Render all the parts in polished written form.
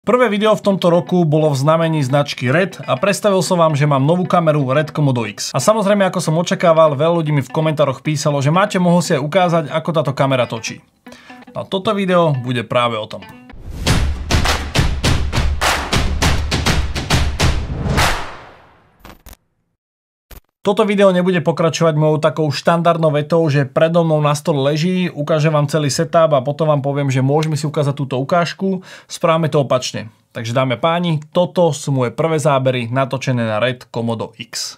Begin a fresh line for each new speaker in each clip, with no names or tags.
Prvé video v tomto roku bolo v znamení značky Red a predstavil som vám, že mám novú kameru Red Komodo X. A samozrejme, ako som očakával, veľa ľudí mi v komentároch písalo, že máte, mohol si aj ukázať, ako táto kamera točí. A toto video bude práve o tom. Toto video nebude pokračovať mojou takou štandardnou vetou, že predo mnou na stole leží, ukážem vám celý setup a potom vám poviem, že môžeme si ukázať túto ukážku. Správame to opačne. Takže dámy a páni, toto sú moje prvé zábery natočené na Red Komodo X.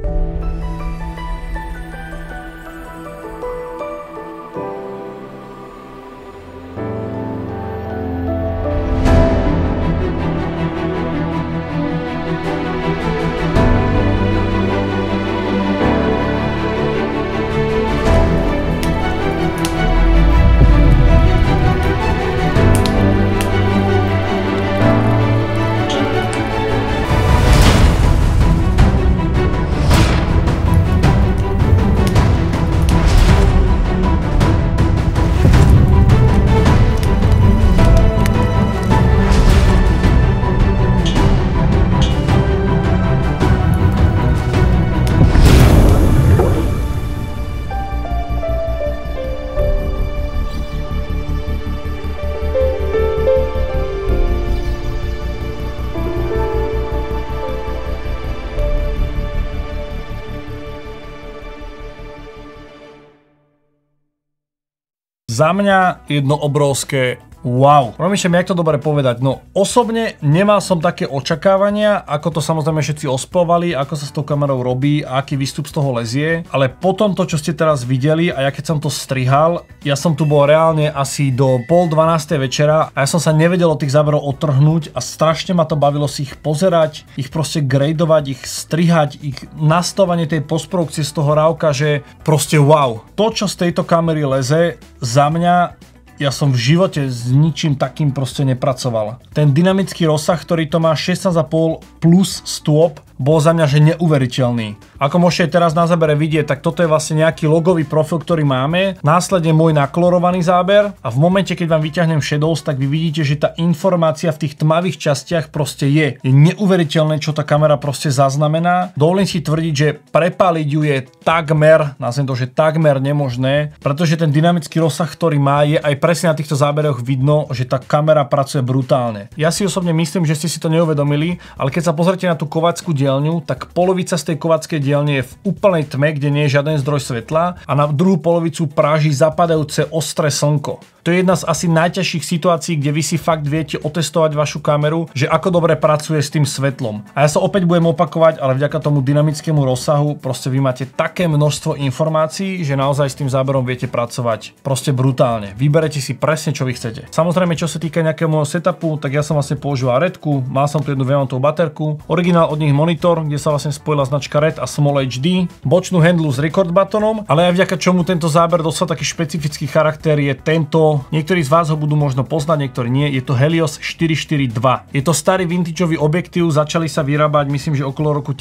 Za mňa jedno obrovské wow. Rozmýšľam, jak to dobre povedať. No osobne nemal som také očakávania, ako to samozrejme všetci ospevovali, ako sa s tou kamerou robí, aký výstup z toho lezie. Ale potom to, čo ste teraz videli a ja keď som to strihal, ja som tu bol reálne asi do 11:30 večera a ja som sa nevedel od tých záberov odtrhnúť a strašne ma to bavilo si ich pozerať, ich proste gradovať, ich strihať, ich nastavanie tej postprodukcie z toho rávka, že proste wow. To, čo z tejto kamery leze, za mňa ja som v živote s ničím takým proste nepracoval. Ten dynamický rozsah, ktorý to má 16,5 plus stôp, bol za mňa že neuveriteľný. Ako môžete teraz na zábere vidieť, tak toto je vlastne nejaký logový profil, ktorý máme. Následne môj nakolorovaný záber a v momente, keď vám vyťahnem shadows, tak vy vidíte, že tá informácia v tých tmavých častiach proste je. Je neuveriteľné, čo tá kamera proste zaznamená. Dovolím si tvrdiť, že prepáliť ju je takmer, nazvem to, že takmer nemožné, pretože ten dynamický rozsah, ktorý má, je aj presne na týchto záberoch vidno, že tá kamera pracuje brutálne. Ja si osobne myslím, že ste si to neuvedomili, ale keď sa pozrite na tú kovackú dielňu, tak polovica z tej kovackej dielne je v úplnej tme, kde nie je žiaden zdroj svetla a na druhú polovicu práži zapadajúce ostré slnko. To je jedna z asi najťažších situácií, kde vy si fakt viete otestovať vašu kameru, že ako dobre pracuje s tým svetlom. A ja sa opäť budem opakovať, ale vďaka tomu dynamickému rozsahu proste vy máte také množstvo informácií, že naozaj s tým záberom viete pracovať proste brutálne. Vyberete si presne, čo vy chcete. Samozrejme, čo sa týka nejakého môjho setupu, tak ja som vlastne používal Redku, mal som tu jednu V-mountovú baterku, originál od nich monitor, kde sa vlastne spojila značka Red a Small HD, bočnú handlu s record buttonom, ale aj vďaka čomu tento záber dostal taký špecifický charakter je tento. Niektorí z vás ho budú možno poznať, niektorí nie. Je to Helios 442. Je to starý vintageový objektív, začali sa vyrábať myslím, že okolo roku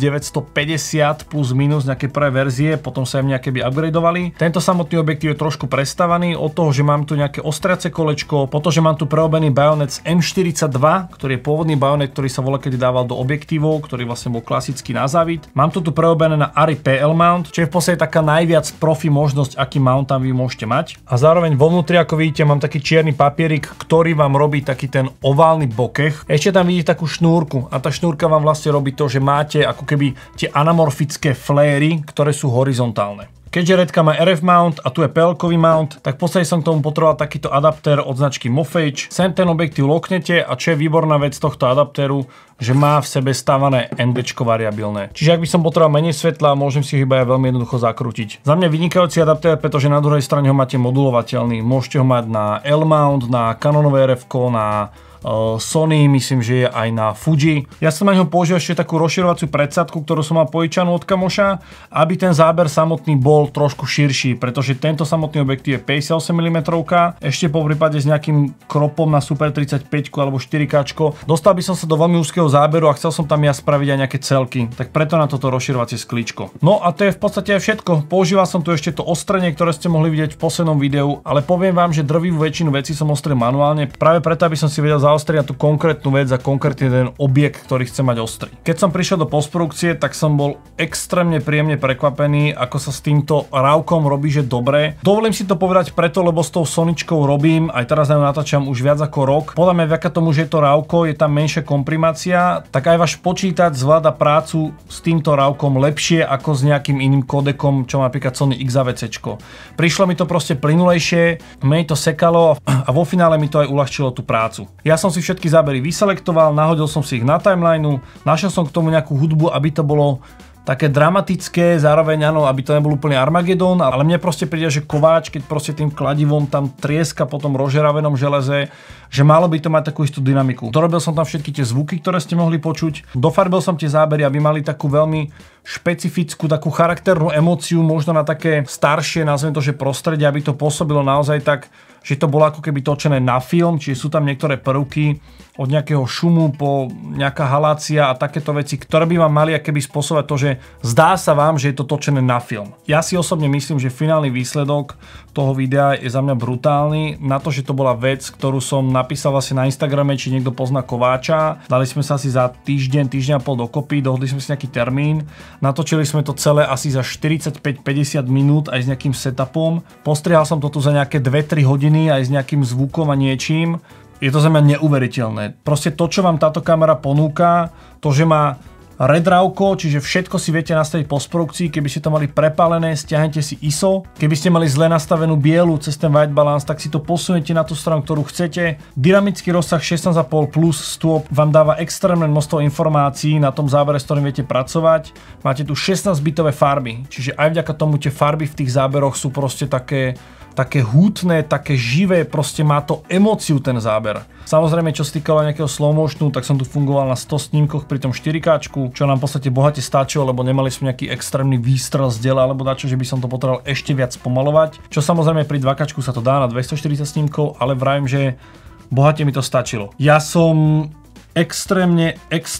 1950 plus minus nejaké prvé verzie, potom sa im nejaké by upgradeovali. Tento samotný objektív je trošku prestavaný od toho, že mám tu nejaké ostriace kolečko, potom že mám tu prerobený bajonet z M42, ktorý je pôvodný bajonet, ktorý sa voľakedy dával do objektívov, ktorý vlastne bol klasický na závit. Mám tu prerobené na ARRI PL mount, čo je v podstate taká najviac profi možnosť, aký mount tam vy môžete mať. A zároveň vo vnútri, ako vidíte, mám taký čierny papierik, ktorý vám robí taký ten oválny bokeh. Ešte tam vidíte takú šnúrku a tá šnúrka vám vlastne robí to, že máte ako keby tie anamorfické fléry, ktoré sú horizontálne. Keďže Redka má RF mount a tu je PL-kový mount, tak v podstate som k tomu potreboval takýto adaptér od značky Mofage. Sem ten objektív loknete a čo je výborná vec tohto adaptéru, že má v sebe stávané ND variabilné. Čiže ak by som potreboval menej svetla, môžem si ho iba aj veľmi jednoducho zakrútiť. Za mňa vynikajúci adaptér, pretože na druhej strane ho máte modulovateľný. Môžete ho mať na L-mount, na Canonové RF-ko, na Sony, myslím, že je aj na Fuji. Ja som na ňo použil ešte takú rozširovaciu predsadku, ktorú som mal požičanú od kamoša, aby ten záber samotný bol trošku širší, pretože tento samotný objektív je 58 mm, ešte po prípade s nejakým kropom na Super 35 alebo 4K. Dostal by som sa do veľmi úzkeho záberu a chcel som tam ja spraviť aj nejaké celky, tak preto na toto rozširovacie sklíčko. No a to je v podstate aj všetko. Používal som tu ešte to ostrenie, ktoré ste mohli vidieť v poslednom videu, ale poviem vám, že drvivú väčšinu vecí som ostril manuálne, práve preto, aby som si vedel zaostriť na tú konkrétnu vec a konkrétny ten objekt, ktorý chcem mať ostrý. Keď som prišiel do postprodukcie, tak som bol extrémne príjemne prekvapený, ako sa s týmto rávkom robí, že dobre. Dovolím si to povedať preto, lebo s tou Soničkou robím, aj teraz na ňu natáčam už viac ako rok. Podľa mňa vďaka tomu, že je to rávko, je tam menšia komprimácia, tak aj váš počítač zvláda prácu s týmto rávkom lepšie ako s nejakým iným kodekom, čo má napríklad Sony XAVC. Prišlo mi to proste plynulejšie, menej to sekalo a vo finále mi to aj uľahčilo tú prácu. Ja som si všetky zábery vyselektoval, nahodil som si ich na timelineu, našiel som k tomu nejakú hudbu, aby to bolo také dramatické, zároveň áno, aby to nebol úplne Armagedon, ale mne proste príde, že kováč, keď proste tým kladivom tam trieska po tom rozžeravenom železe, že malo by to mať takú istú dynamiku. Dorobil som tam všetky tie zvuky, ktoré ste mohli počuť. Dofarbil som tie zábery, aby mali takú veľmi špecifickú, takú charakternú emóciu, možno na také staršie, nazvem to, že prostredie, aby to pôsobilo naozaj tak, že to bolo ako keby točené na film, čiže sú tam niektoré prvky od nejakého šumu po nejaká halácia a takéto veci, ktoré by vám mali akoby spôsobať to, že zdá sa vám, že je to točené na film. Ja si osobne myslím, že finálny výsledok toho videa je za mňa brutálny. Na to, že to bola vec, ktorú som napísal vlastne na Instagrame, či niekto pozná Kováča. Dali sme sa asi za týždeň a pol dokopy, dohodli sme si nejaký termín. Natočili sme to celé asi za 45-50 minút aj s nejakým setupom. Postrihal som to tu za nejaké 2-3 hodiny aj s nejakým zvukom a niečím. Je to za mňa neuveriteľné. Proste to, čo vám táto kamera ponúka, to, že má red rávko, čiže všetko si viete nastaviť po postprodukcii, keby ste to mali prepálené, stiahnete si ISO, keby ste mali zle nastavenú bielu cez ten white balance, tak si to posuniete na tú stranu, ktorú chcete. Dynamický rozsah 16,5 plus stôp vám dáva extrémne množstvo informácií na tom zábere, s ktorým viete pracovať. Máte tu 16-bitové farby, čiže aj vďaka tomu tie farby v tých záberoch sú proste také hutné, také živé, proste má to emóciu ten záber. Samozrejme, čo sa týkalo nejakého slow motionu, tak som tu fungoval na 100 snímkoch pri tom 4K, čo nám v podstate bohate stačilo, lebo nemali sme nejaký extrémny výstrel z diela alebo dačo, že by som to potreboval ešte viac spomalovať. Čo samozrejme pri 2K sa to dá na 240 snímkov, ale vravím, že bohate mi to stačilo. Ja som extrémne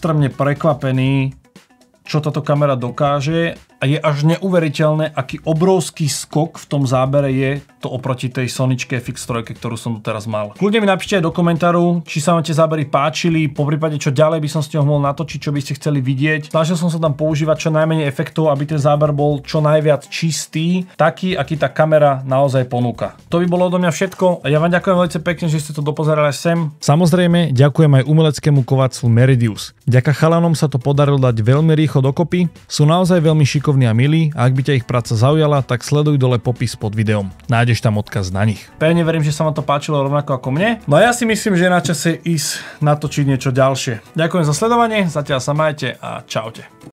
prekvapený, čo táto kamera dokáže a je až neuveriteľné, aký obrovský skok v tom zábere je to oproti tej Soničke FX3, ktorú som tu teraz mal. Kľudne mi napíšte aj do komentáru, či sa vám tie zábery páčili, poprípade čo ďalej by som s ňou mohol natočiť, čo by ste chceli vidieť. Snažil som sa tam používať čo najmenej efektov, aby ten záber bol čo najviac čistý, taký, aký tá kamera naozaj ponúka. To by bolo odo mňa všetko a ja vám ďakujem veľmi pekne, že ste to dopozerali sem. Samozrejme, ďakujem aj umeleckému kovactvu Meridius. Vďaka chalanom sa to podarilo dať veľmi rýchlo dokopy, sú naozaj veľmi šikovní a milí a ak by ťa ich práca zaujala, tak sleduj dole popis pod videom. Nájdeš tam odkaz na nich. Pevne verím, že sa vám to páčilo rovnako ako mne. No a ja si myslím, že je na čase ísť natočiť niečo ďalšie. Ďakujem za sledovanie, zatiaľ sa majte a čaute.